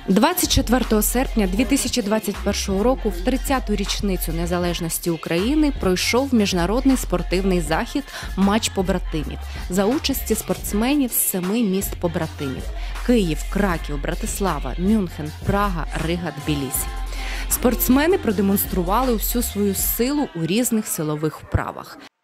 24 серпня 2021 року, в 30-ту річницю незалежності України, пройшов міжнародний спортивний захід «Матч побратимів» за участі спортсменів з 7 міст побратимів – Київ, Краків, Братислава, Мюнхен, Прага, Рига, Тбілісі. Спортсмени продемонстрували всю свою силу у різних силових вправах.